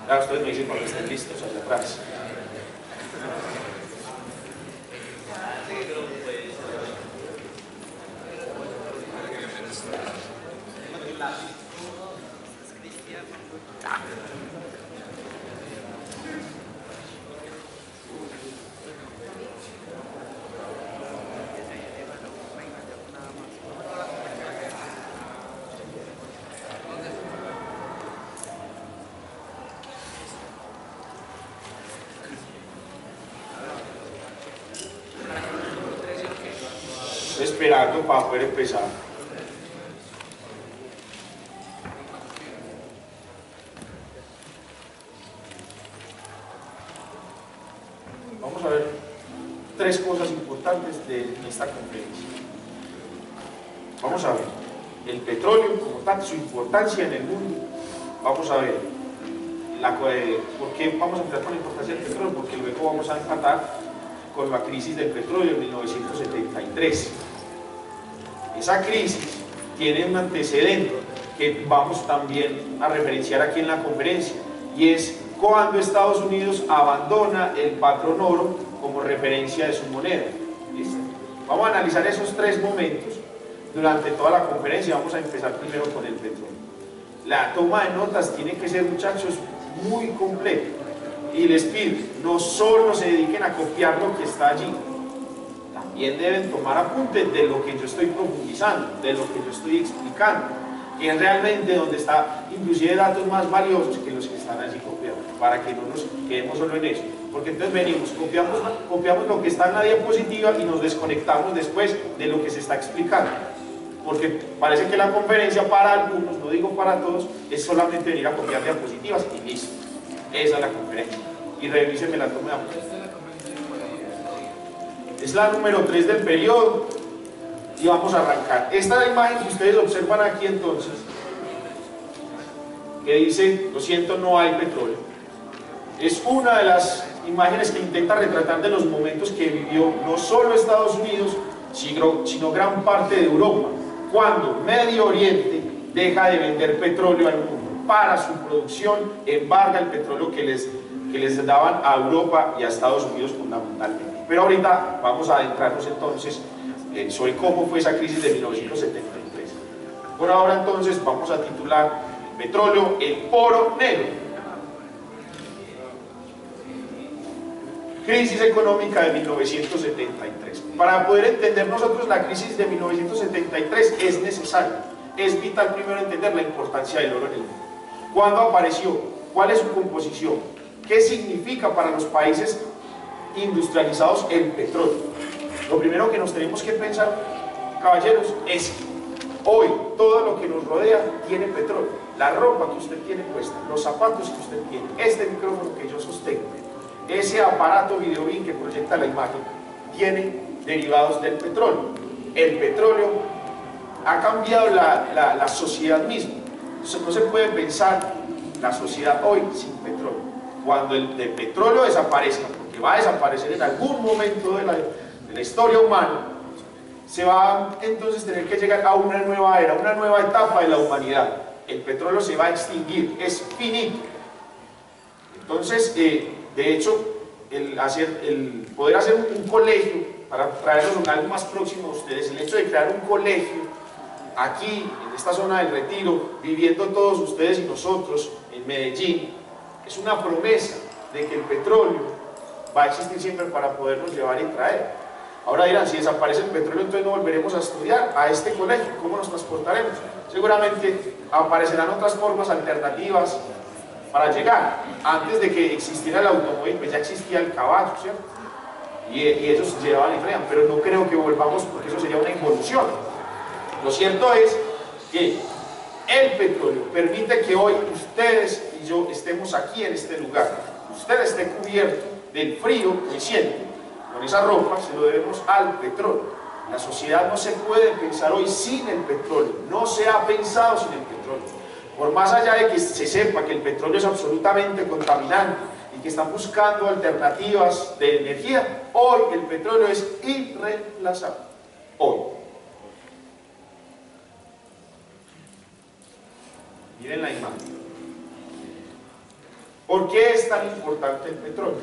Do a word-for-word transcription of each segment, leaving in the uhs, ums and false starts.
Claro, ustedes me dicen cuando estén listos allá atrás. Esperando para poder empezar. Vamos a ver tres cosas importantes de esta conferencia. Vamos a ver el petróleo como tal, su importancia en el mundo. Vamos a ver la, eh, por qué vamos a entrar con la importancia del petróleo, porque luego vamos a empatar con la crisis del petróleo en mil novecientos setenta y tres. Esa crisis tiene un antecedente que vamos también a referenciar aquí en la conferencia, y es cuando Estados Unidos abandona el patrón oro como referencia de su moneda. ¿Listo? Vamos a analizar esos tres momentos durante toda la conferencia. Vamos a empezar primero con el petróleo. La toma de notas tiene que ser, muchachos, muy completa, y les pido, no solo se dediquen a copiar lo que está allí, también deben tomar apuntes de lo que yo estoy profundizando, de lo que yo estoy explicando, que es realmente donde está inclusive datos más valiosos que los que están allí copiados, para que no nos quedemos solo en eso, porque entonces venimos, copiamos, copiamos lo que está en la diapositiva y nos desconectamos después de lo que se está explicando, porque parece que la conferencia para algunos, no digo para todos, es solamente venir a copiar diapositivas y listo. Esa es la conferencia, y revísenme la toma de apuntes. Es la número tres del periodo y vamos a arrancar. Esta es la imagen que ustedes observan aquí entonces, que dice, lo siento, no hay petróleo. Es una de las imágenes que intenta retratar de los momentos que vivió no solo Estados Unidos, sino, sino gran parte de Europa, cuando Medio Oriente deja de vender petróleo al mundo para su producción, embarga el petróleo que les, que les daban a Europa y a Estados Unidos fundamentalmente. Pero ahorita vamos a adentrarnos entonces eh, sobre cómo fue esa crisis de mil novecientos setenta y tres. Por ahora entonces vamos a titular petróleo, el oro negro. Crisis económica de mil novecientos setenta y tres. Para poder entender nosotros la crisis de mil novecientos setenta y tres es necesario, es vital primero entender la importancia del oro en el mundo. ¿Cuándo apareció? ¿Cuál es su composición? ¿Qué significa para los países industrializados el petróleo? Lo primero que nos tenemos que pensar, caballeros, es que hoy todo lo que nos rodea tiene petróleo. La ropa que usted tiene puesta, los zapatos que usted tiene, este micrófono que yo sostengo, ese aparato videobeam que proyecta la imagen, tiene derivados del petróleo. El petróleo ha cambiado la, la, la sociedad misma. No se puede pensar la sociedad hoy sin petróleo. Cuando el, el petróleo desaparezca, porque va a desaparecer en algún momento de la, de la historia humana, se va entonces a tener que llegar a una nueva era, una nueva etapa de la humanidad. El petróleo se va a extinguir, es finito. Entonces, eh, de hecho, el, hacer, el poder hacer un, un colegio, para traerlos algo más próximo a ustedes, el hecho de crear un colegio aquí, en esta zona del Retiro, viviendo todos ustedes y nosotros en Medellín, es una promesa de que el petróleo va a existir siempre para podernos llevar y traer. Ahora dirán, si desaparece el petróleo, entonces no volveremos a estudiar a este colegio, ¿cómo nos transportaremos? Seguramente aparecerán otras formas alternativas para llegar. Antes de que existiera el automóvil, pues ya existía el caballo, ¿cierto? Y, y ellos se llevaban y traían, pero no creo que volvamos, porque eso sería una involución. Lo cierto es que el petróleo permite que hoy ustedes y yo estemos aquí en este lugar. Usted esté cubierto del frío que siente. Con esa ropa se lo debemos al petróleo. La sociedad no se puede pensar hoy sin el petróleo. No se ha pensado sin el petróleo. Por más allá de que se sepa que el petróleo es absolutamente contaminante y que están buscando alternativas de energía, hoy el petróleo es irreemplazable. Hoy. Miren la imagen. ¿Por qué es tan importante el petróleo?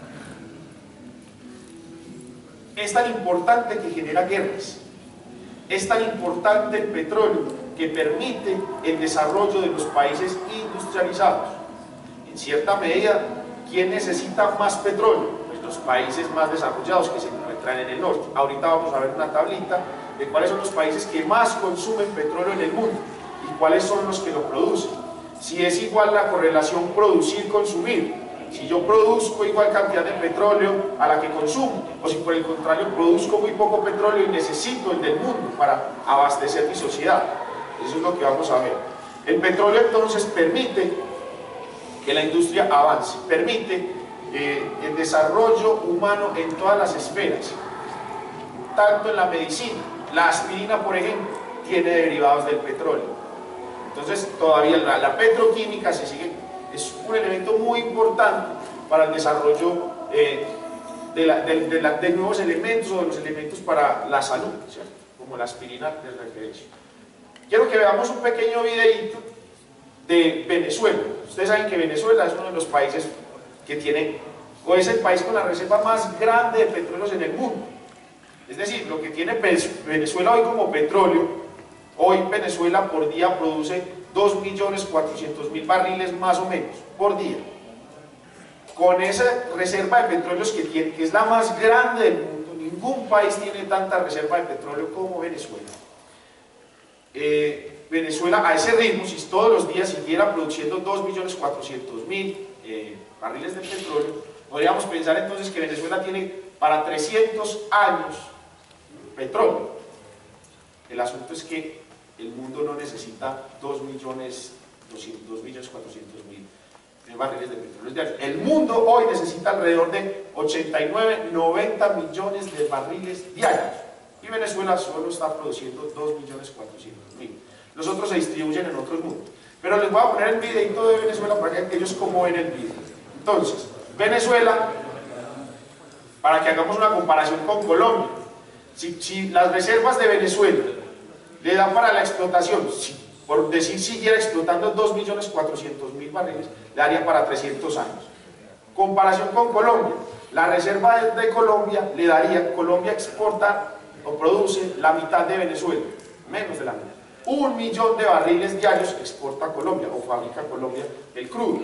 Es tan importante que genera guerras. Es tan importante el petróleo que permite el desarrollo de los países industrializados. En cierta medida, ¿quién necesita más petróleo? Pues los países más desarrollados que se encuentran en el norte. Ahorita vamos a ver una tablita de cuáles son los países que más consumen petróleo en el mundo y cuáles son los que lo producen. Si es igual la correlación producir-consumir, si yo produzco igual cantidad de petróleo a la que consumo, o si por el contrario produzco muy poco petróleo y necesito el del mundo para abastecer mi sociedad. Eso es lo que vamos a ver. El petróleo entonces permite que la industria avance, permite eh, el desarrollo humano en todas las esferas, tanto en la medicina. La aspirina, por ejemplo, tiene derivados del petróleo. Entonces todavía la, la petroquímica se sigue, es un elemento muy importante para el desarrollo eh, de, la, de, de, la, de nuevos elementos o de los elementos para la salud, ¿cierto? Como la aspirina de referencia. Quiero que veamos un pequeño videíto de Venezuela. Ustedes saben que Venezuela es uno de los países que tiene, o es el país con la reserva más grande de petróleos en el mundo. Es decir, lo que tiene Venezuela hoy como petróleo, hoy Venezuela por día produce dos millones cuatrocientos mil barriles más o menos por día. Con esa reserva de petróleos que tiene, que es la más grande del mundo, ningún país tiene tanta reserva de petróleo como Venezuela. Eh, Venezuela a ese ritmo, si todos los días siguiera produciendo dos millones cuatrocientos mil eh, barriles de petróleo, podríamos pensar entonces que Venezuela tiene para trescientos años petróleo. El asunto es que el mundo no necesita dos millones cuatrocientos mil barriles de petróleo diarios. El mundo hoy necesita alrededor de ochenta y nueve, noventa millones de barriles diarios. Y Venezuela solo está produciendo dos millones cuatrocientos mil. Los otros se distribuyen en otros mundos. Pero les voy a poner el videito de Venezuela para que ellos como ven el video. Entonces, Venezuela, para que hagamos una comparación con Colombia, si, si las reservas de Venezuela le dan para la explotación, si, por decir siguiera explotando dos millones cuatrocientos mil barriles, le daría para trescientos años. Comparación con Colombia, la reserva de, de Colombia le daría, Colombia exporta o produce la mitad de Venezuela, menos de la mitad. Un millón de barriles diarios exporta Colombia o fabrica Colombia el crudo.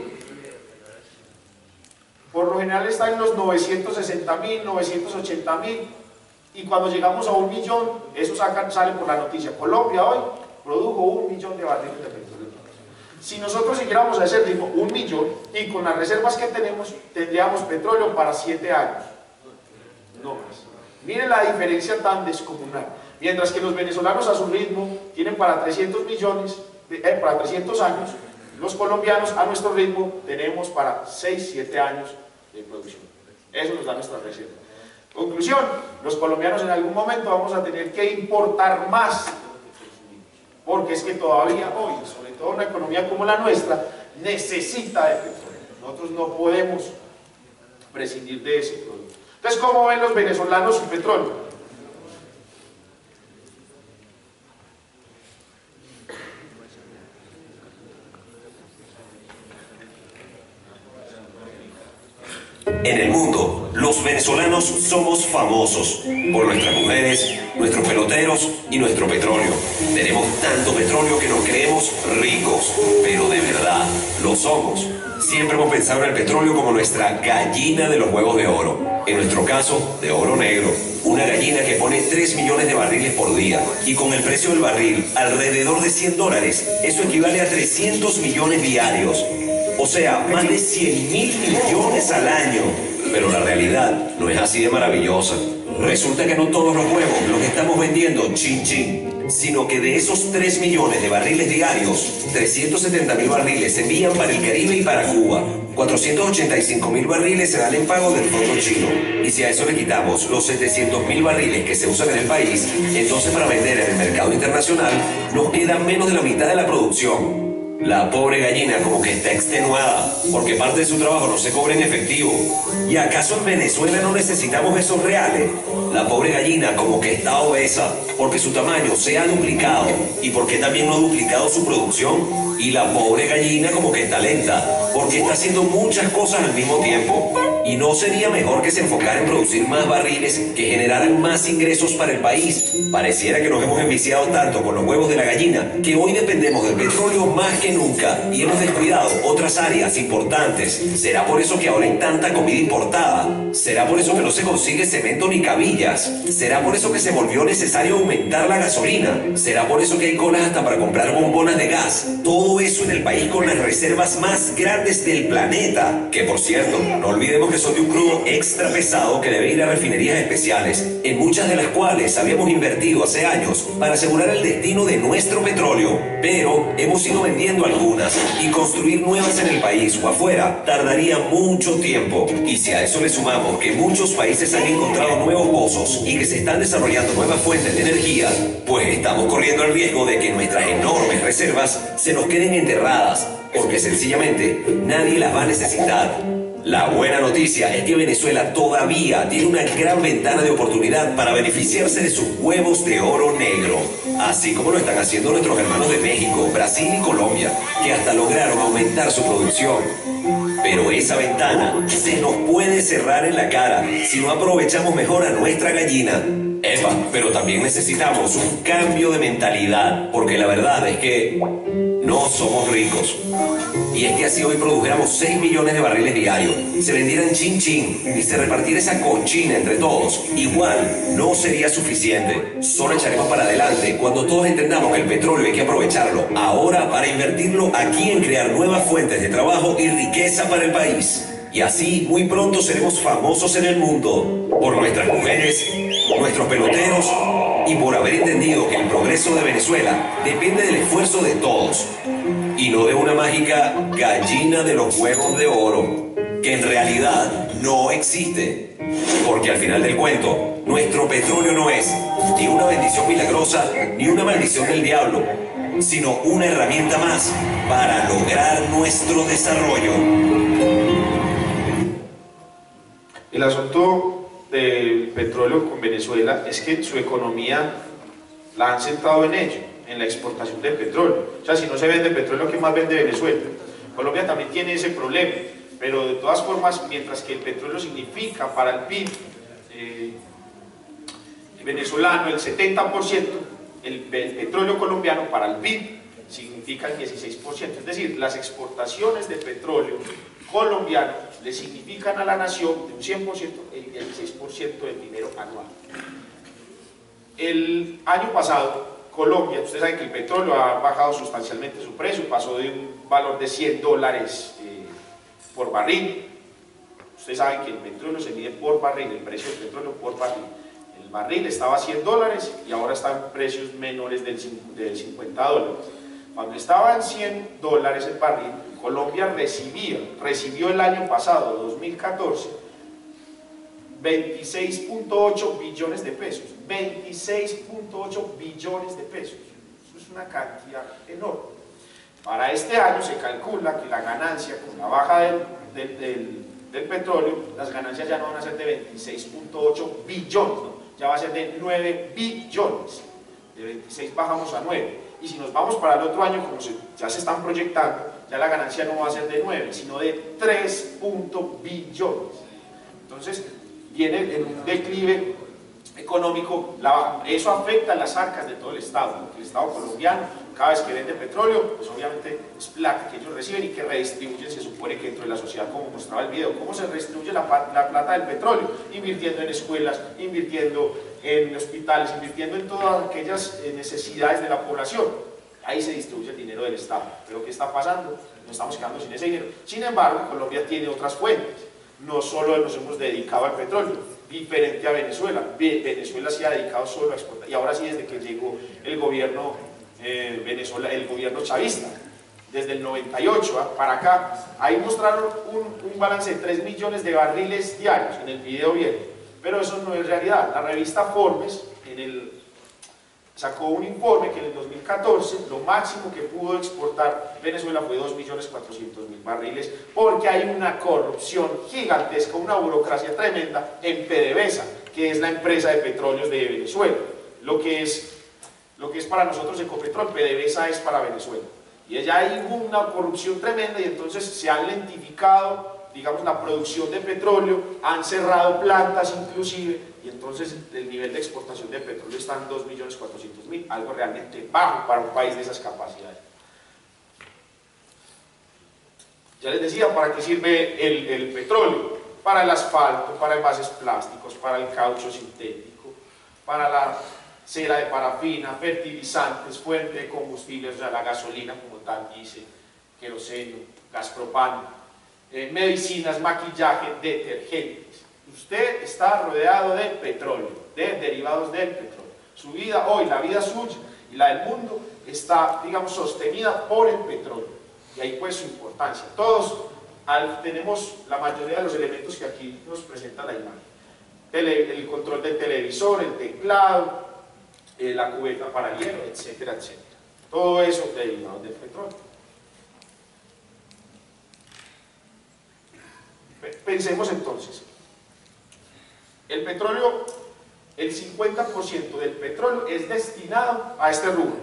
Por lo general está en los novecientos sesenta mil, novecientos ochenta mil. Y cuando llegamos a un millón, eso saca, sale por la noticia. Colombia hoy produjo un millón de barriles de petróleo. Si nosotros siguiéramos a ese ritmo, un millón, y con las reservas que tenemos, tendríamos petróleo para siete años. No más. Miren la diferencia tan descomunal. Mientras que los venezolanos a su ritmo tienen para trescientos millones, eh, para trescientos años, los colombianos a nuestro ritmo tenemos para seis, siete años de producción. Eso nos da nuestra reserva. Conclusión, los colombianos en algún momento vamos a tener que importar más, porque es que todavía hoy, sobre todo una economía como la nuestra, necesita de petróleo. Nosotros no podemos prescindir de ese producto. Entonces, ¿cómo ven los venezolanos su petróleo? En el mundo, los venezolanos somos famosos por nuestras mujeres, nuestros peloteros y nuestro petróleo. Tenemos tanto petróleo que nos creemos ricos, pero de verdad lo somos. Siempre hemos pensado en el petróleo como nuestra gallina de los huevos de oro. En nuestro caso, de oro negro. Una gallina que pone tres millones de barriles por día. Y con el precio del barril alrededor de cien dólares, eso equivale a trescientos millones diarios. O sea, más de cien mil millones al año. Pero la realidad no es así de maravillosa. Resulta que no todos los huevos los estamos vendiendo chin chin, sino que de esos tres millones de barriles diarios, trescientos setenta mil barriles se envían para el Caribe y para Cuba. cuatrocientos ochenta y cinco mil barriles se dan en pago del fondo chino. Y si a eso le quitamos los setecientos mil barriles que se usan en el país, entonces para vender en el mercado internacional nos queda menos de la mitad de la producción. La pobre gallina como que está extenuada, porque parte de su trabajo no se cobra en efectivo. ¿Y acaso en Venezuela no necesitamos esos reales? La pobre gallina como que está obesa, porque su tamaño se ha duplicado, y porque también no ha duplicado su producción. Y la pobre gallina como que está lenta, porque está haciendo muchas cosas al mismo tiempo. ¿Y no sería mejor que se enfocara en producir más barriles que generaran más ingresos para el país? Pareciera que nos hemos enviciado tanto con los huevos de la gallina que hoy dependemos del petróleo más que nunca y hemos descuidado otras áreas importantes. ¿Será por eso que ahora hay tanta comida importada? ¿Será por eso que no se consigue cemento ni cabillas? ¿Será por eso que se volvió necesario aumentar la gasolina? ¿Será por eso que hay colas hasta para comprar bombonas de gas? Todo eso en el país con las reservas más grandes del planeta. Que por cierto, no olvidemos que son de un crudo extra pesado que debe ir a refinerías especiales, en muchas de las cuales habíamos invertido hace años para asegurar el destino de nuestro petróleo. Pero hemos ido vendiendo algunas y construir nuevas en el país o afuera tardaría mucho tiempo. Y si a eso le sumamos que muchos países han encontrado nuevos pozos y que se están desarrollando nuevas fuentes de energía, pues estamos corriendo el riesgo de que nuestras enormes reservas se nos queden enterradas, porque sencillamente nadie las va a necesitar. La buena noticia es que Venezuela todavía tiene una gran ventana de oportunidad para beneficiarse de sus huevos de oro negro, así como lo están haciendo nuestros hermanos de México, Brasil y Colombia, que hasta lograron aumentar su producción. Pero esa ventana se nos puede cerrar en la cara si no aprovechamos mejor a nuestra gallina. Epa, pero también necesitamos un cambio de mentalidad, porque la verdad es que no somos ricos. Y es que así hoy produjéramos seis millones de barriles diarios, se vendieran chin chin y se repartiera esa cochina entre todos, igual no sería suficiente. Solo echaremos para adelante cuando todos entendamos que el petróleo hay que aprovecharlo ahora para invertirlo aquí en crear nuevas fuentes de trabajo y riqueza para el país. Y así muy pronto seremos famosos en el mundo por nuestras mujeres, nuestros peloteros y por haber entendido que el progreso de Venezuela depende del esfuerzo de todos y no de una mágica gallina de los huevos de oro, que en realidad no existe. Porque al final del cuento, nuestro petróleo no es ni una bendición milagrosa ni una maldición del diablo, sino una herramienta más para lograr nuestro desarrollo. El asunto del petróleo con Venezuela es que su economía la han centrado en ello, en la exportación del petróleo. O sea, si no se vende petróleo, ¿qué más vende Venezuela? Colombia también tiene ese problema, pero de todas formas, mientras que el petróleo significa para el P I B eh, venezolano el setenta por ciento, el, el petróleo colombiano para el P I B significa el dieciséis por ciento. Es decir, las exportaciones de petróleo colombiano le significan a la nación de un cien por ciento el dieciséis por ciento del dinero anual. El año pasado, Colombia, ustedes saben que el petróleo ha bajado sustancialmente su precio, pasó de un valor de cien dólares eh, por barril. Ustedes saben que el petróleo se mide por barril, el precio del petróleo por barril. El barril estaba a cien dólares y ahora está en precios menores del de cincuenta dólares. Cuando estaba en cien dólares el barril, Colombia recibía, recibió el año pasado, dos mil catorce, veintiséis punto ocho billones de pesos. veintiséis punto ocho billones de pesos. Eso es una cantidad enorme. Para este año se calcula que la ganancia con la baja del, del, del, del petróleo, las ganancias ya no van a ser de veintiséis punto ocho billones, ¿no? Ya va a ser de nueve billones. De veintiséis bajamos a nueve. Y si nos vamos para el otro año, como se, ya se están proyectando, ya la ganancia no va a ser de nueve, sino de tres billones. Entonces, viene en un declive económico, la, eso afecta a las arcas de todo el Estado. El Estado colombiano, cada vez que vende petróleo, pues obviamente es plata que ellos reciben y que redistribuyen, se supone que dentro de la sociedad, como mostraba el video. ¿Cómo se redistribuye la, la plata del petróleo? Invirtiendo en escuelas, invirtiendo en hospitales, invirtiendo en todas aquellas necesidades de la población. Ahí se distribuye el dinero del Estado. Pero ¿qué está pasando? Nos estamos quedando sin ese dinero. Sin embargo, Colombia tiene otras fuentes. No solo nos hemos dedicado al petróleo, diferente a Venezuela. Venezuela se ha dedicado solo a exportar. Y ahora sí, desde que llegó el gobierno eh, Venezuela, el gobierno chavista, desde el noventa y ocho para acá, ahí mostraron un, un balance de tres millones de barriles diarios, en el video bien. Pero eso no es realidad. La revista Forbes, en el, sacó un informe que en el dos mil catorce lo máximo que pudo exportar Venezuela fue dos millones cuatrocientos mil barriles, porque hay una corrupción gigantesca, una burocracia tremenda en PDVSA, que es la empresa de petróleos de Venezuela. Lo que es, lo que es para nosotros Ecopetrol, PDVSA es para Venezuela. Y allá hay una corrupción tremenda y entonces se han lentificado, digamos, la producción de petróleo, han cerrado plantas inclusive, y entonces el nivel de exportación de petróleo está en dos millones cuatrocientos mil, algo realmente bajo para un país de esas capacidades. Ya les decía, ¿para qué sirve el, el petróleo? Para el asfalto, para envases plásticos, para el caucho sintético, para la cera de parafina, fertilizantes, fuente de combustible, o sea, la gasolina como tal, dice, queroseno, gas propano, eh, medicinas, maquillaje, detergentes. Usted está rodeado de petróleo, de derivados del petróleo. Su vida hoy, la vida suya y la del mundo está, digamos, sostenida por el petróleo. Y ahí pues su importancia. Todos al, tenemos la mayoría de los elementos que aquí nos presenta la imagen. Tele, el control del televisor, el teclado, eh, la cubeta para hielo, etcétera, etcétera. Todo eso derivado del petróleo. Pensemos entonces, el petróleo, el cincuenta por ciento del petróleo es destinado a este rubro,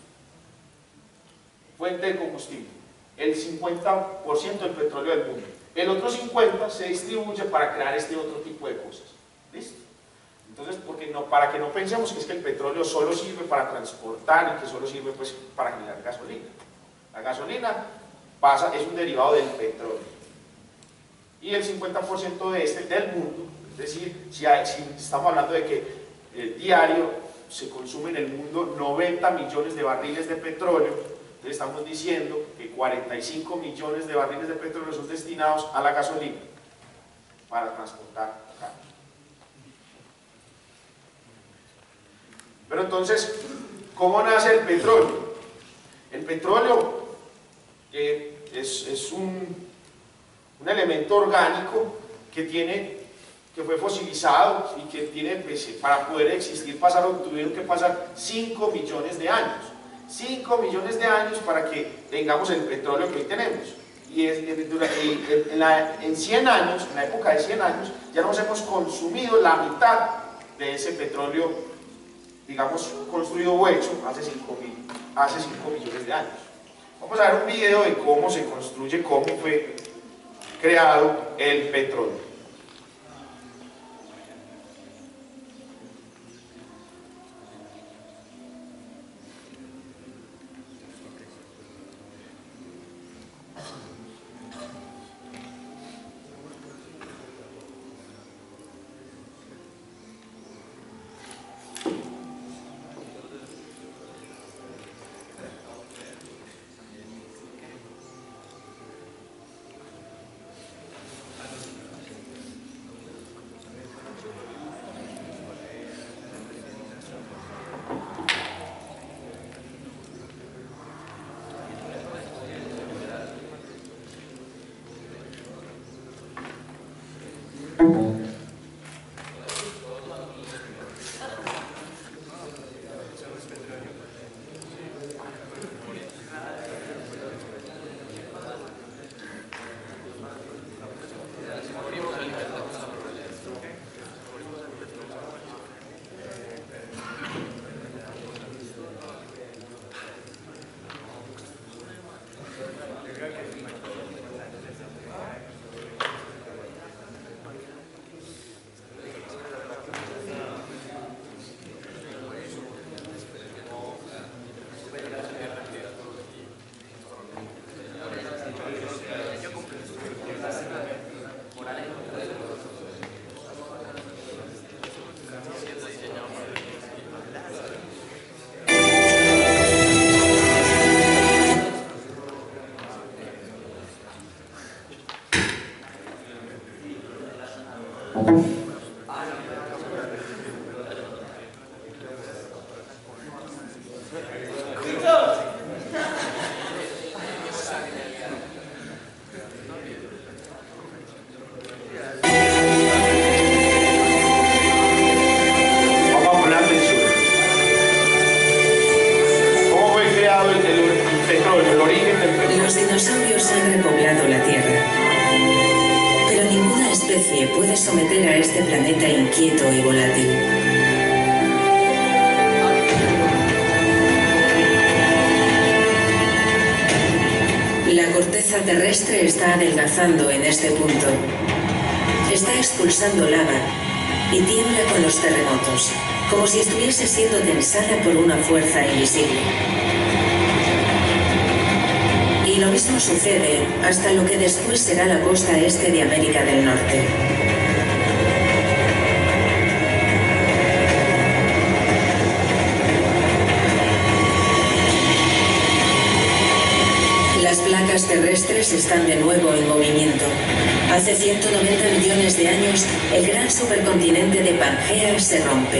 fuente de combustible, el cincuenta por ciento del petróleo del mundo. El otro cincuenta por ciento se distribuye para crear este otro tipo de cosas. ¿Listo? Entonces, porque no, para que no pensemos que es que el petróleo solo sirve para transportar y que solo sirve pues, para generar gasolina. La gasolina pasa, es un derivado del petróleo. Y el cincuenta por ciento de este del mundo, es decir, si, hay, si estamos hablando de que el diario se consume en el mundo noventa millones de barriles de petróleo, entonces estamos diciendo que cuarenta y cinco millones de barriles de petróleo son destinados a la gasolina para transportar carga. Pero entonces, ¿cómo nace el petróleo? El petróleo eh, es, es un un elemento orgánico que tiene, que fue fosilizado y que tiene, pues, para poder existir pasaron, tuvieron que pasar cinco millones de años, cinco millones de años para que tengamos el petróleo que hoy tenemos. Y es, en, la, en cien años, en la época de cien años, ya nos hemos consumido la mitad de ese petróleo, digamos, construido o hecho hace cinco millones de años. Vamos a ver un video de cómo se construye, cómo fue creado el petróleo. dinosaurios han repoblado la Tierra. Pero ninguna especie puede someter a este planeta inquieto y volátil. La corteza terrestre está adelgazando en este punto. Está expulsando lava y tiembla con los terremotos, como si estuviese siendo tensada por una fuerza invisible. Y lo mismo sucede hasta lo que después será la costa este de América del Norte. Las placas terrestres están de nuevo en movimiento. Hace ciento noventa millones de años, el gran supercontinente de Pangea se rompe.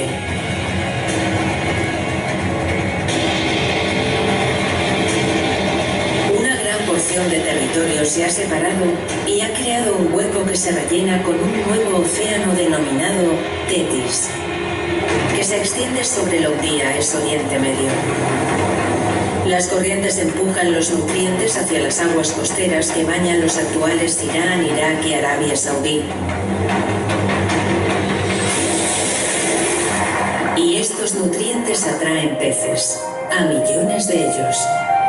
Una gran porción de territorio se ha separado y ha creado un hueco que se rellena con un nuevo océano denominado Tetis, que se extiende sobre lo que día es Oriente Medio. Las corrientes empujan los nutrientes hacia las aguas costeras que bañan los actuales Irán, Irak y Arabia Saudí. Y estos nutrientes atraen peces, a millones de ellos.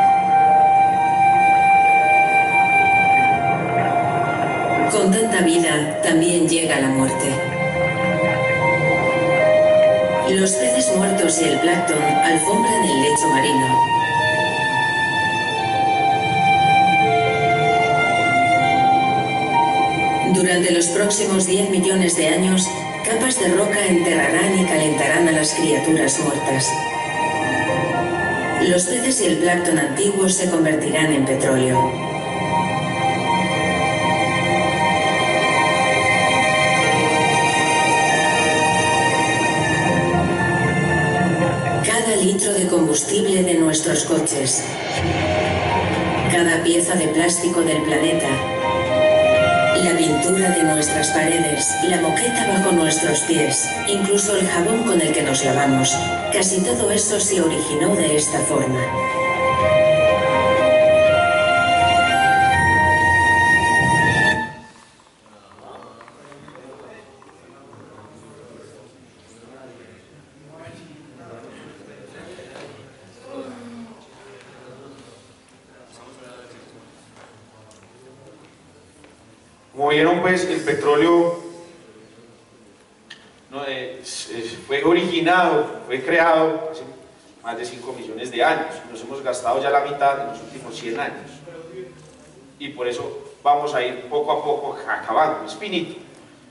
Con tanta vida también llega la muerte. Los peces muertos y el plancton alfombran el lecho marino. Durante los próximos diez millones de años, capas de roca enterrarán y calentarán a las criaturas muertas. Los peces y el plancton antiguos se convertirán en petróleo. Cada litro de combustible de nuestros coches, cada pieza de plástico del planeta, la pintura de nuestras paredes, la moqueta bajo nuestros pies, incluso el jabón con el que nos lavamos, casi todo eso se originó de esta forma. Como vieron, pues el petróleo no, es, es, fue originado, fue creado hace más de cinco millones de años. Nos hemos gastado ya la mitad en los últimos cien años. Y por eso vamos a ir poco a poco acabando, es finito.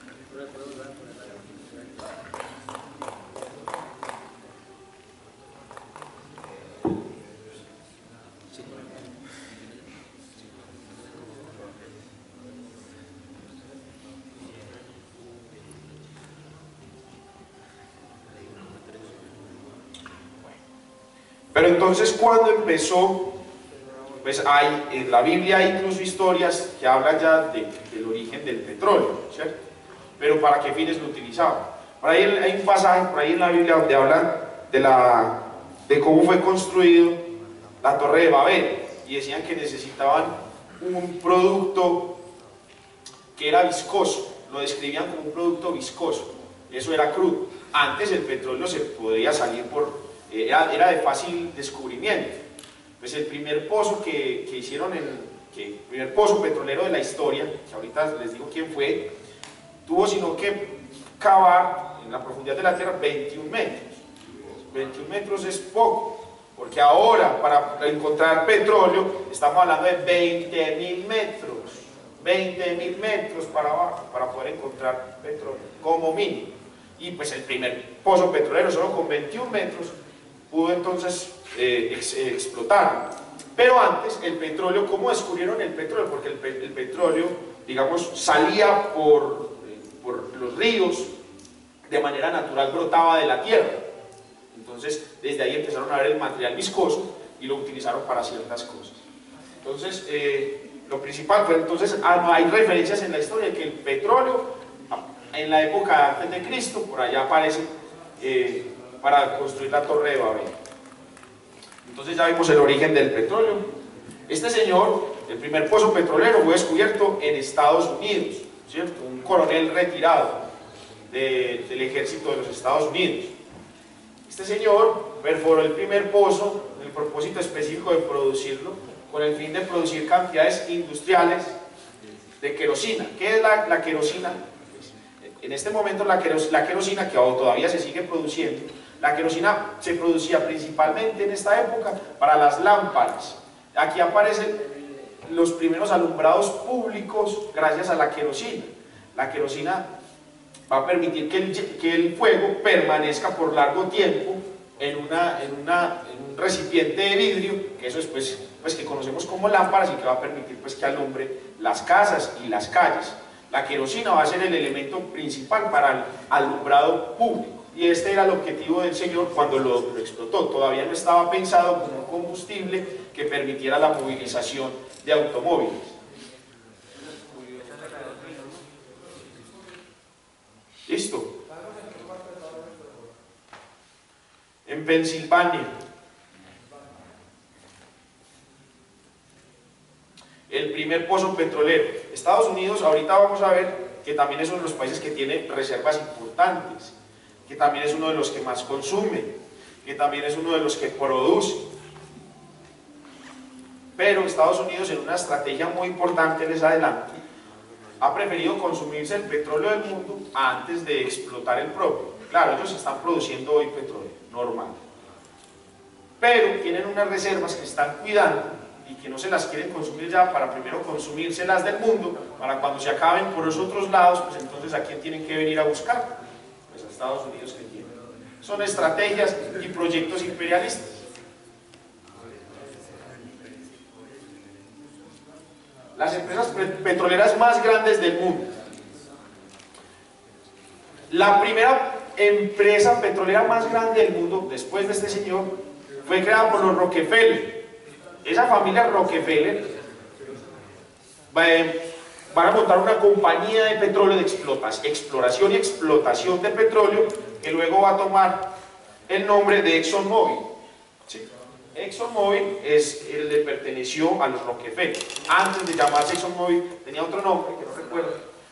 Pero entonces, ¿cuándo empezó? Pues hay, en la Biblia hay incluso historias que hablan ya de, del origen del petróleo, ¿cierto? Pero ¿para qué fines lo utilizaban? Por ahí hay un pasaje, por ahí en la Biblia, donde hablan de, la, de cómo fue construido la Torre de Babel, y decían que necesitaban un producto que era viscoso, lo describían como un producto viscoso, eso era crudo. Antes el petróleo se podía salir por... Era, era de fácil descubrimiento. Pues el primer pozo que, que hicieron, en, que, el primer pozo petrolero de la historia, que ahorita les digo quién fue, tuvo sino que cavar en la profundidad de la tierra veintiún metros. veintiún metros es poco, porque ahora para encontrar petróleo estamos hablando de veinte mil metros. veinte mil metros para abajo para poder encontrar petróleo, como mínimo. Y pues el primer pozo petrolero, solo con veintiún metros, pudo entonces eh, ex, eh, explotar. Pero antes, el petróleo, ¿cómo descubrieron el petróleo? Porque el, pe el petróleo, digamos, salía por, eh, por los ríos, de manera natural brotaba de la tierra. Entonces, desde ahí empezaron a ver el material viscoso y lo utilizaron para ciertas cosas. Entonces, eh, lo principal fue, entonces, hay referencias en la historia de que el petróleo, en la época antes de Cristo, por allá aparece eh, para construir la Torre de Babel. Entonces ya vimos el origen del petróleo. Este señor El primer pozo petrolero fue descubierto en Estados Unidos, ¿cierto? Un coronel retirado de, del ejército de los Estados Unidos. Este señor perforó el primer pozo con el propósito específico de producirlo, con el fin de producir cantidades industriales de querosina. ¿Qué es la, la querosina? En este momento la, queros, la querosina, que todavía se sigue produciendo, la querosina se producía principalmente en esta época para las lámparas. Aquí aparecen los primeros alumbrados públicos gracias a la querosina. La querosina va a permitir que el, que el fuego permanezca por largo tiempo en, una, en, una, en un recipiente de vidrio, que eso es pues, pues que conocemos como lámparas, y que va a permitir pues que alumbre las casas y las calles. La querosina va a ser el elemento principal para el alumbrado público, y este era el objetivo del señor cuando lo, lo explotó. Todavía no estaba pensado como un combustible que permitiera la movilización de automóviles. ¿Listo? En Pensilvania, el primer pozo petrolero. Estados Unidos, ahorita vamos a ver que también es uno de los países que tiene reservas importantes, que también es uno de los que más consume, que también es uno de los que produce. Pero Estados Unidos, en una estrategia muy importante les adelanto, ha preferido consumirse el petróleo del mundo antes de explotar el propio. Claro, ellos están produciendo hoy petróleo, normal, pero tienen unas reservas que están cuidando y que no se las quieren consumir ya, para primero consumírselas del mundo, para cuando se acaben por los otros lados, pues entonces ¿a quién tienen que venir a buscar? Pues a Estados Unidos, que tienen. Son estrategias y proyectos imperialistas. Las empresas petroleras más grandes del mundo. La primera empresa petrolera más grande del mundo, después de este señor, fue creada por los Rockefeller. Esa familia Rockefeller van a montar una compañía de petróleo de exploración y explotación de petróleo, que luego va a tomar el nombre de ExxonMobil. ¿Sí? ExxonMobil es el que perteneció a los Rockefeller. Antes de llamarse ExxonMobil tenía otro nombre que no recuerdo.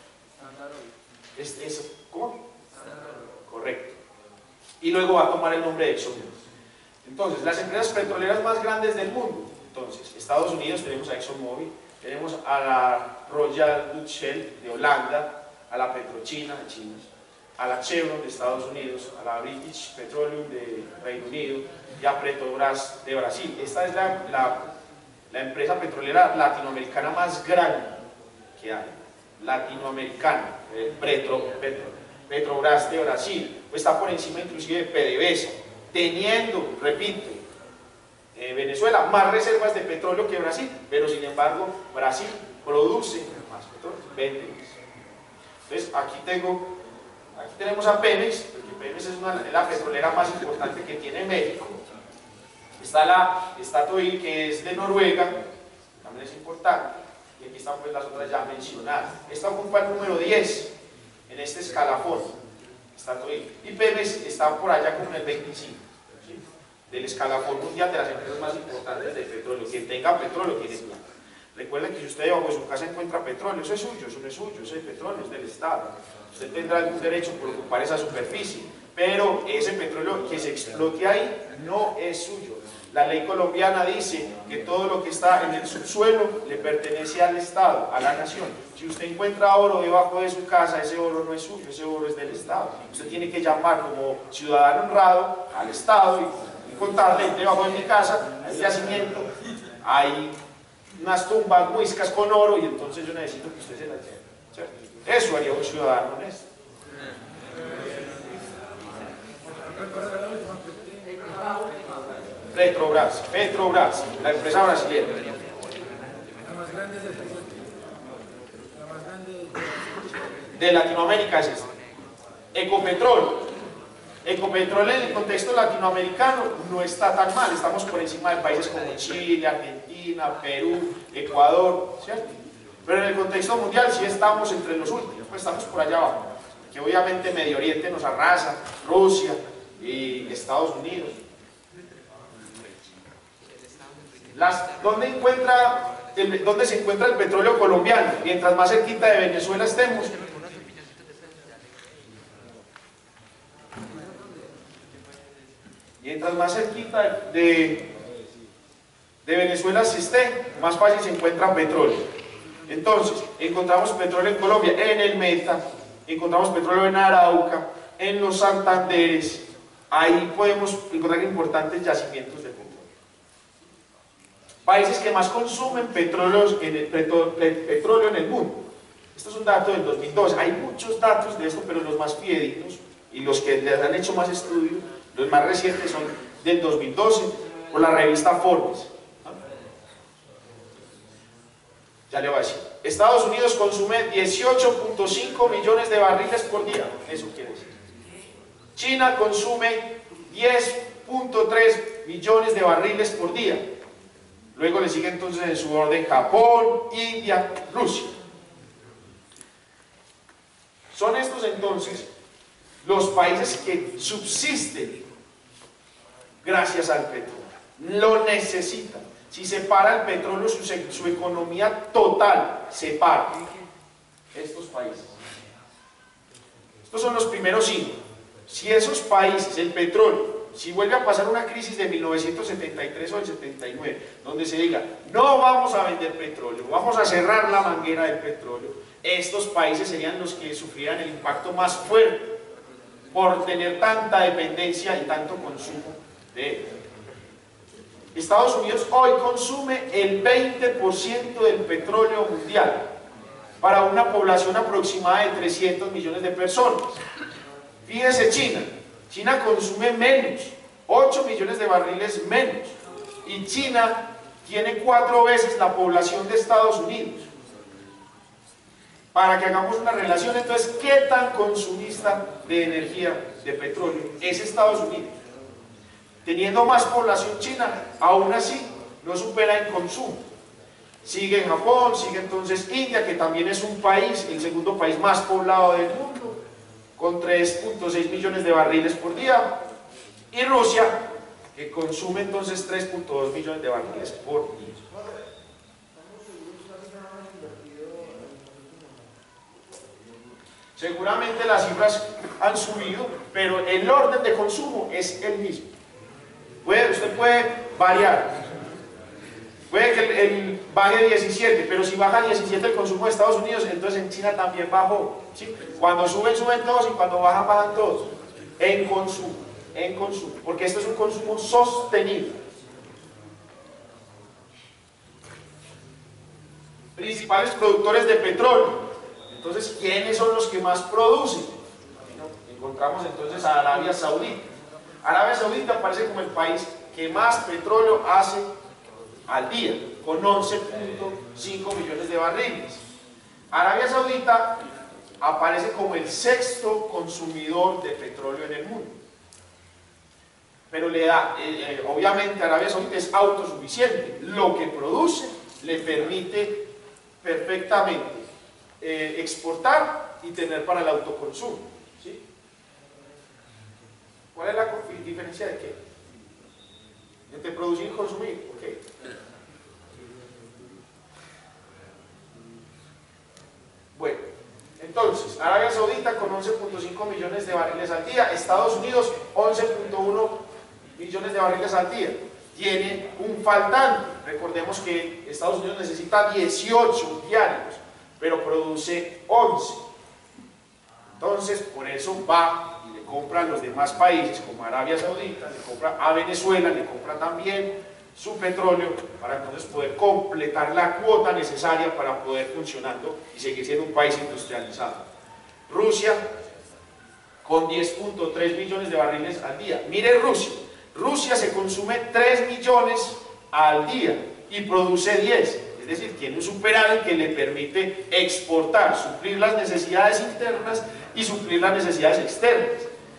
Es, es, ¿Cómo? Correcto. Y luego va a tomar el nombre de ExxonMobil. Entonces, las empresas petroleras más grandes del mundo. Entonces, Estados Unidos, tenemos a ExxonMobil, tenemos a la Royal Dutch Shell de Holanda, a la Petrochina de China, a la Chevron de Estados Unidos, a la British Petroleum de Reino Unido y a Petrobras de Brasil. Esta es la, la, la empresa petrolera latinoamericana más grande que hay, latinoamericana, eh, Petro, Petro, Petrobras de Brasil, pues está por encima inclusive de PDVSA, teniendo, repito, Eh, Venezuela más reservas de petróleo que Brasil, pero sin embargo Brasil produce más petróleo, vende más. Entonces aquí tengo, aquí tenemos a Pemex, porque Pemex es, una, es la petrolera más importante que tiene México. Está la Statoil, que es de Noruega, también es importante, y aquí están pues las otras ya mencionadas. Esta ocupa el número diez en este escalafón, Statoil, y Pemex está por allá como en el veinticinco. Del escalafón mundial de las empresas más importantes de petróleo. Quien tenga petróleo tiene plata. Recuerden que si usted debajo de su casa encuentra petróleo, eso es suyo, eso no es suyo, ese petróleo es del Estado. Usted tendrá algún derecho por ocupar esa superficie, pero ese petróleo que se explote ahí no es suyo. La ley colombiana dice que todo lo que está en el subsuelo le pertenece al Estado, a la nación. Si usted encuentra oro debajo de su casa, ese oro no es suyo, ese oro es del Estado. Usted tiene que llamar como ciudadano honrado al Estado y contarle: debajo de mi casa hay yacimiento, hay unas tumbas muiscas con oro, y entonces yo necesito que usted se las lleve, ¿cierto? Eso haría un ciudadano honesto. Petrobras, Petrobras, la empresa brasileña. De Latinoamérica es esta. Ecopetrol. Ecopetrol en el contexto latinoamericano no está tan mal, estamos por encima de países como Chile, Argentina, Perú, Ecuador, ¿cierto? Pero en el contexto mundial sí estamos entre los últimos, pues estamos por allá abajo, que obviamente Medio Oriente nos arrasa, Rusia y Estados Unidos. Las, ¿Dónde encuentra el, dónde se encuentra el petróleo colombiano. Mientras más cerquita de Venezuela estemos, mientras más cerquita de, de Venezuela se esté, más fácil se encuentra petróleo. Entonces, encontramos petróleo en Colombia, en el Meta, encontramos petróleo en Arauca, en los Santanderes. Ahí podemos encontrar importantes yacimientos de petróleo. Países que más consumen petróleo en el, petróleo en el mundo. Esto es un dato del dos mil doce. Hay muchos datos de esto, pero los más fidedignos y los que les han hecho más estudios, los más recientes son del dos mil doce por la revista Forbes. Ya le voy a decir. Estados Unidos consume dieciocho punto cinco millones de barriles por día. Eso quiere decir. China consume diez punto tres millones de barriles por día. Luego le sigue entonces en su orden Japón, India, Rusia. Son estos entonces los países que subsisten gracias al petróleo. Lo necesitan. Si se para el petróleo, su, su economía total se para. Estos países. Estos son los primeros cinco. Si esos países, el petróleo, si vuelve a pasar una crisis de mil novecientos setenta y tres o del setenta y nueve, donde se diga, no vamos a vender petróleo, vamos a cerrar la manguera del petróleo, estos países serían los que sufrirían el impacto más fuerte por tener tanta dependencia y tanto consumo de él. Estados Unidos hoy consume el veinte por ciento del petróleo mundial para una población aproximada de trescientos millones de personas. Fíjese China, China consume menos, ocho millones de barriles menos, y China tiene cuatro veces la población de Estados Unidos. Para que hagamos una relación, entonces, ¿qué tan consumista de energía, de petróleo es Estados Unidos? Teniendo más población China, aún así no supera en consumo. Sigue en Japón, sigue entonces India, que también es un país, el segundo país más poblado del mundo, con tres punto seis millones de barriles por día, y Rusia, que consume entonces tres punto dos millones de barriles por día. Seguramente las cifras han subido, pero el orden de consumo es el mismo. Puede, usted puede variar. Puede que el, el baje diecisiete, pero si baja diecisiete el consumo de Estados Unidos, entonces en China también bajó. ¿Sí? Cuando suben, suben todos, y cuando bajan, bajan todos. En consumo, en consumo. Porque esto es un consumo sostenible. Principales productores de petróleo. Entonces, ¿quiénes son los que más producen? Bueno, encontramos entonces a Arabia Saudita. Arabia Saudita aparece como el país que más petróleo hace al día, con once punto cinco millones de barriles. Arabia Saudita aparece como el sexto consumidor de petróleo en el mundo. Pero le da, eh, eh, obviamente Arabia Saudita es autosuficiente. Lo que produce le permite perfectamente eh, exportar y tener para el autoconsumo. ¿Sí? ¿Cuál es la diferencia de qué? Entre producir y consumir. Okay. Bueno, entonces, Arabia Saudita con once punto cinco millones de barriles al día, Estados Unidos once punto uno millones de barriles al día. Tiene un faltante. Recordemos que Estados Unidos necesita dieciocho diarios, pero produce once. Entonces, por eso va y le compra a los demás países, como Arabia Saudita, le compra a Venezuela, le compra también su petróleo, para entonces poder completar la cuota necesaria para poder funcionando y seguir siendo un país industrializado. Rusia, con diez punto tres millones de barriles al día. Mire Rusia, Rusia se consume tres millones al día y produce diez. Es decir, tiene un superávit que le permite exportar, suplir las necesidades internas y suplir las necesidades externas.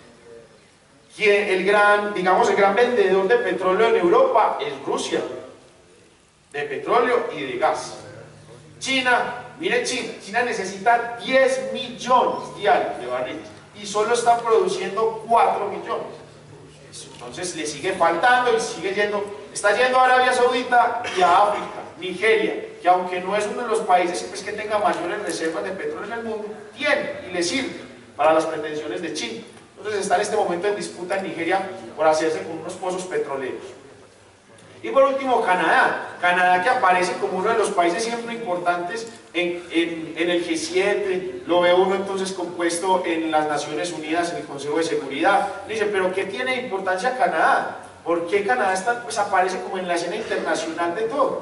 El gran, digamos, el gran vendedor de petróleo en Europa es Rusia, de petróleo y de gas. China, miren China, China necesita diez millones diarios de barriles y solo está produciendo cuatro millones. Entonces le sigue faltando y sigue yendo, está yendo a Arabia Saudita y a África, Nigeria, que aunque no es uno de los países pues, que tenga mayores reservas de petróleo en el mundo, tiene y le sirve para las pretensiones de China. Entonces está en este momento en disputa en Nigeria por hacerse con unos pozos petroleros. Y por último, Canadá. Canadá, que aparece como uno de los países siempre importantes en, en, en el G siete, lo ve uno entonces compuesto en las Naciones Unidas, en el Consejo de Seguridad. Dice, pero ¿qué tiene importancia Canadá? ¿Por qué Canadá está, pues, aparece como en la escena internacional de todo?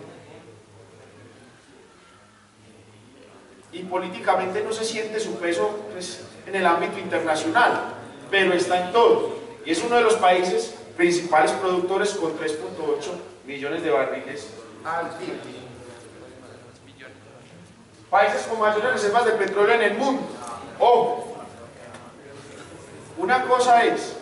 Y políticamente no se siente su peso pues, en el ámbito internacional, pero está en todo. Y es uno de los países principales productores con tres punto ocho millones de barriles al día. Países con mayores reservas de petróleo en el mundo. Ojo, una cosa es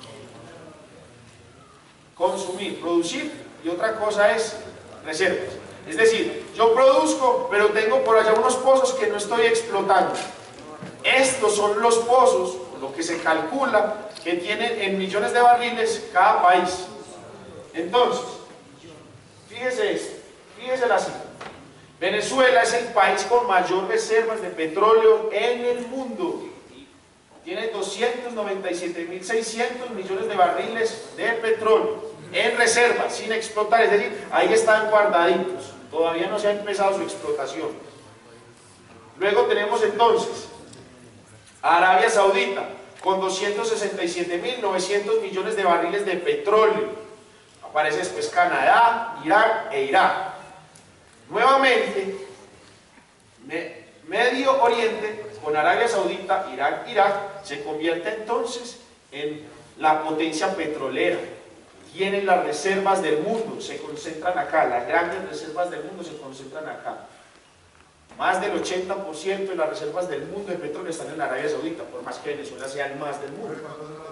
consumir, producir, y otra cosa es reservas. Es decir, yo produzco, pero tengo por allá unos pozos que no estoy explotando. Estos son los pozos, lo que se calcula que tienen en millones de barriles cada país. Entonces, fíjese esto, fíjese la cifra. Venezuela es el país con mayor reservas de petróleo en el mundo. Tiene doscientos noventa y siete mil seiscientos millones de barriles de petróleo en reservas, sin explotar, es decir, ahí están guardaditos, todavía no se ha empezado su explotación. Luego tenemos entonces Arabia Saudita, con doscientos sesenta y siete mil novecientos millones de barriles de petróleo. Aparece después Canadá, Irak e Irak. Nuevamente, me, Medio Oriente, con Arabia Saudita, Irak, Irak, se convierte entonces en la potencia petrolera. Tienen las reservas del mundo, se concentran acá, las grandes reservas del mundo se concentran acá. Más del ochenta por ciento de las reservas del mundo de petróleo están en Arabia Saudita, por más que Venezuela sea el más del mundo.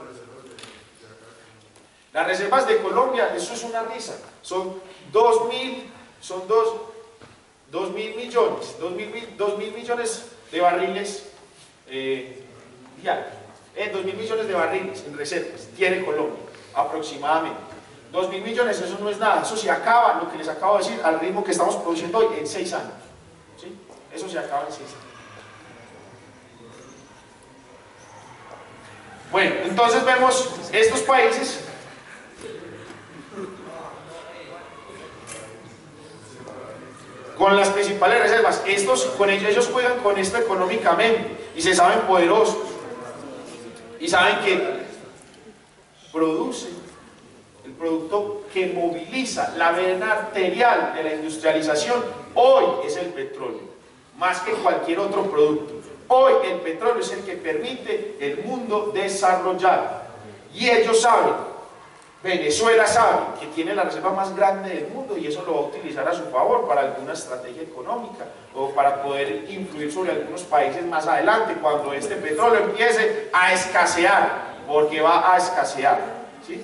Las reservas de Colombia, eso es una risa, son dos mil, son dos, dos mil millones, dos mil, dos mil millones de barriles eh, diarios, eh, dos mil millones de barriles en reservas, tiene Colombia, aproximadamente. dos mil millones, eso no es nada, eso se acaba, lo que les acabo de decir, al ritmo que estamos produciendo hoy, en seis años. ¿Sí? Eso se acaba en seis años. Bueno, entonces vemos estos países con las principales reservas. Estos, con ellos, ellos juegan con esto económicamente y se saben poderosos y saben que producen el producto que moviliza la vena arterial de la industrialización. Hoy es el petróleo, más que cualquier otro producto. Hoy el petróleo es el que permite el mundo desarrollar. Y ellos saben, Venezuela sabe que tiene la reserva más grande del mundo y eso lo va a utilizar a su favor para alguna estrategia económica o para poder influir sobre algunos países más adelante cuando este petróleo empiece a escasear, porque va a escasear. ¿Sí?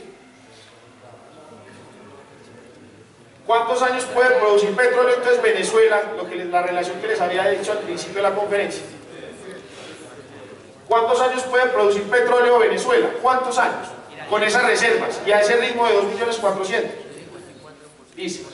¿Cuántos años puede producir petróleo entonces Venezuela? Lo que les, la relación que les había dicho al principio de la conferencia. ¿Cuántos años puede producir petróleo Venezuela? ¿Cuántos años? Con esas reservas y a ese ritmo de dos millones cuatrocientos mil. Dice,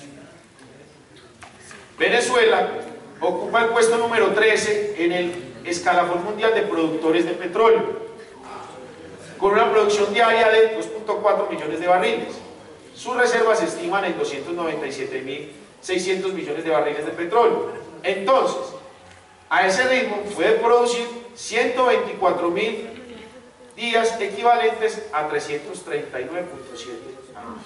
Venezuela ocupa el puesto número trece en el escalafón mundial de productores de petróleo, con una producción diaria de dos punto cuatro millones de barriles. Sus reservas se estiman en doscientos noventa y siete mil seiscientos millones de barriles de petróleo. Entonces, a ese ritmo puede producir ciento veinticuatro mil días equivalentes a trescientos treinta y nueve punto siete años.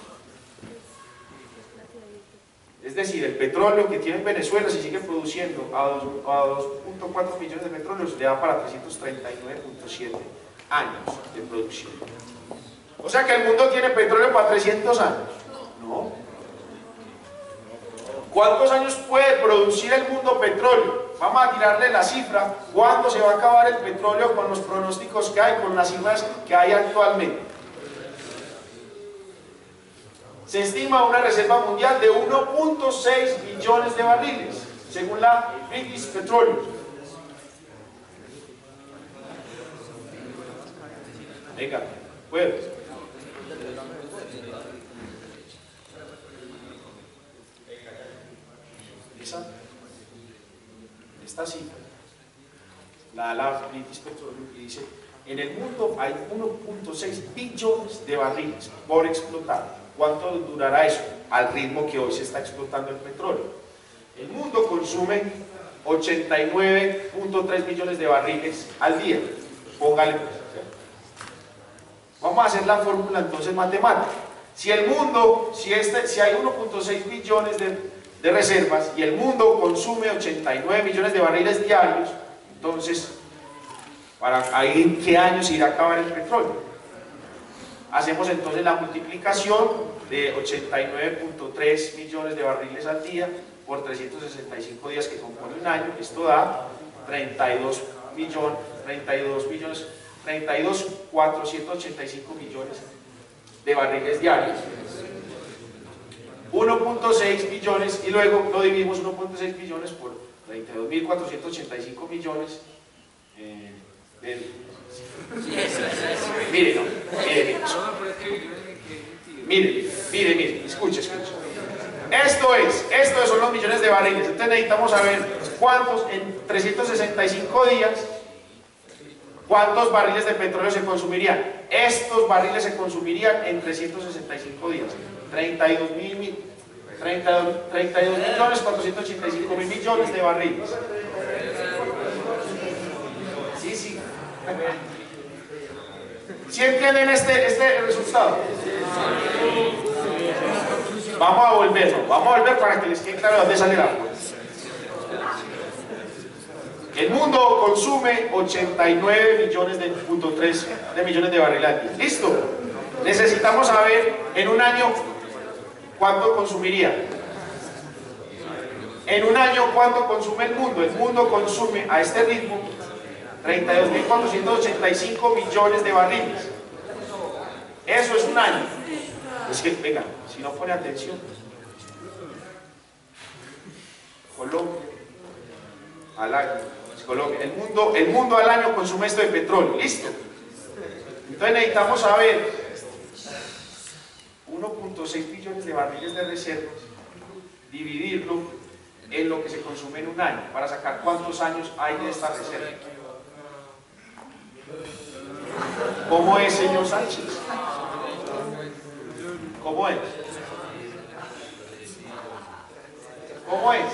Es decir, el petróleo que tiene Venezuela, si sigue produciendo a dos punto cuatro millones de petróleos, le da para trescientos treinta y nueve punto siete años de producción. O sea que el mundo tiene petróleo para trescientos años. No. ¿Cuántos años puede producir el mundo petróleo? Vamos a tirarle la cifra. ¿Cuándo se va a acabar el petróleo con los pronósticos que hay, con las cifras que hay actualmente? Se estima una reserva mundial de uno punto seis billones de barriles, según la British Petroleum. Venga, pues. esa, esta cifra, la da la British Petroleum y dice, en el mundo hay uno punto seis billones de barriles por explotar. ¿Cuánto durará eso? Al ritmo que hoy se está explotando el petróleo. El mundo consume ochenta y nueve punto tres millones de barriles al día. Póngale pues. Vamos a hacer la fórmula entonces matemática. Si el mundo, si, este, si hay uno punto seis billones de, de reservas y el mundo consume ochenta y nueve millones de barriles diarios, entonces, ¿para ahí en qué año se irá a acabar el petróleo? Hacemos entonces la multiplicación de ochenta y nueve punto tres millones de barriles al día por trescientos sesenta y cinco días que compone un año. Esto da treinta y dos millones, treinta y dos millones, treinta y dos mil cuatrocientos ochenta y cinco millones de barriles diarios. uno punto seis billones y luego lo dividimos uno punto seis billones por treinta y dos mil cuatrocientos ochenta y cinco millones. Eh, de, mire, no, mire, mire, mire, mire, escuche, escuche. Esto es, estos son los millones de barriles. Entonces necesitamos saber cuántos en trescientos sesenta y cinco días, cuántos barriles de petróleo se consumirían. Estos barriles se consumirían en trescientos sesenta y cinco días. treinta y dos mil, treinta y dos millones cuatrocientos ochenta y cinco mil millones de barriles. Sí, sí. ¿Sí entienden este, este resultado? Vamos a volver, ¿no? Vamos a volver para que les quede claro de dónde sale la agua. El mundo consume ochenta y nueve millones de, punto tres de millones de barriles. ¿Listo? Necesitamos saber en un año cuánto consumiría. En un año cuánto consume el mundo. El mundo consume a este ritmo treinta y dos mil cuatrocientos ochenta y cinco millones de barriles. Eso es un año. Es que, venga, si no pone atención, Colombia al año, Colombia, el mundo, el mundo al año consume esto de petróleo. ¿Listo? Entonces necesitamos saber uno punto seis billones de barriles de reservas, dividirlo en lo que se consume en un año para sacar cuántos años hay de esta reserva. ¿Cómo es, señor Sánchez? ¿Cómo es? ¿Cómo es?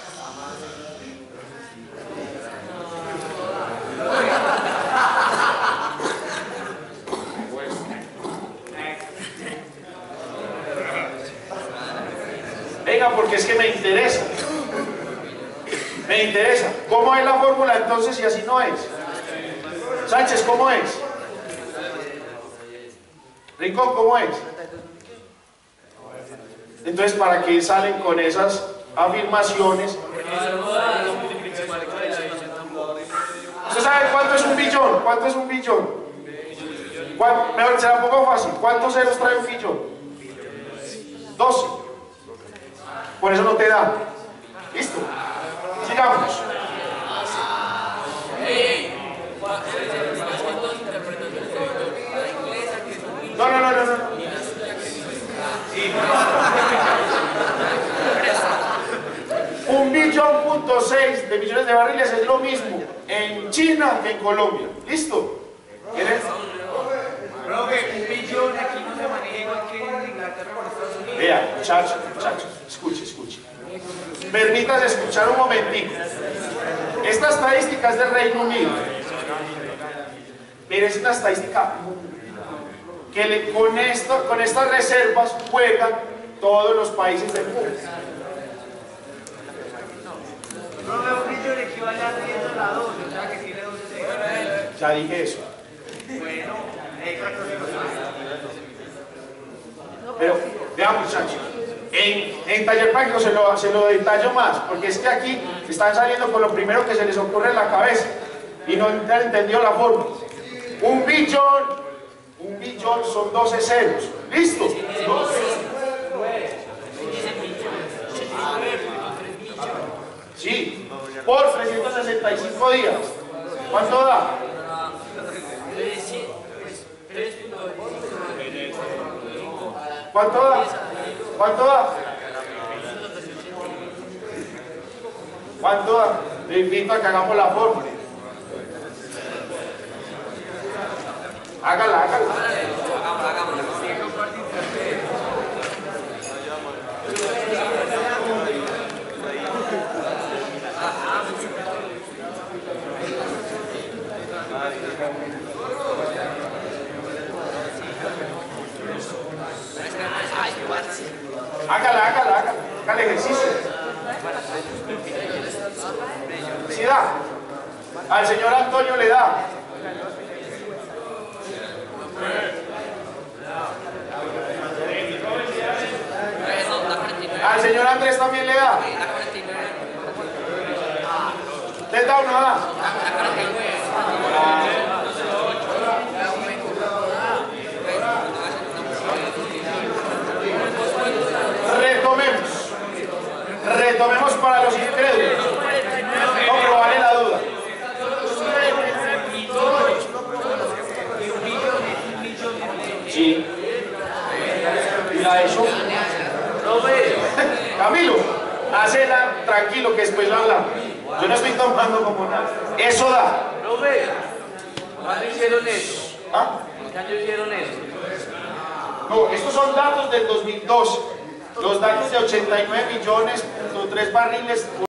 Venga, porque es que me interesa. Me interesa. ¿Cómo es la fórmula entonces si así no es? Sánchez, ¿cómo es? Rincón, ¿cómo es? Entonces, ¿para qué salen con esas afirmaciones? ¿Usted sabe cuánto es un billón? ¿Cuánto es un billón? Mejor, se la pongo fácil. ¿Cuántos ceros trae un billón? doce. Por eso no te da. ¿Listo? Sigamos. No, no, no, no, no. Sí. Un billón punto seis de millones de barriles es lo mismo en China que en Colombia. ¿Listo? ¿Quieres? Profe, un billón aquí no se maneja igual que en Inglaterra o en Estados Unidos. Vea, muchachos, muchachos, escuche, escuche. Permítanse escuchar un momentito. Esta estadística es del Reino Unido. Pero es una estadística que le, con, esto, con estas reservas juegan todos los países del mundo. Profe, un billón equivale a diez a la dos, o sea que tiene doce ceros. Ya dije eso. Bueno, exacto. Pero, veamos, muchachos. En, en taller práctico se lo, se lo detallo más, porque es que aquí están saliendo con lo primero que se les ocurre en la cabeza y no han entendido la forma. Un billón, un billón son doce ceros. ¿Listo? doce. Sí, por trescientos sesenta y cinco días. ¿Cuánto da? ¿Cuánto da? ¿Cuánto da? ¿Cuánto da? Te invito a que hagamos la fórmula. Hágala, hágala. Hágala, hágala, hágala. Haga el ejercicio. ¿Sí da? Al señor Antonio le da. Al señor Andrés también le da. ¿Le da o no da? Retomemos. Retomemos para los incrédulos. No, pero vale la duda. Sí. Mira eso. Camilo, hacela tranquilo que después lo hablamos. Yo no estoy tomando como nada. Eso da. Profe, ¿cuándo hicieron eso? ¿Ah? ¿Qué año hicieron eso? No, estos son datos del dos mil doce. Los datos de ochenta y nueve millones, tres barriles.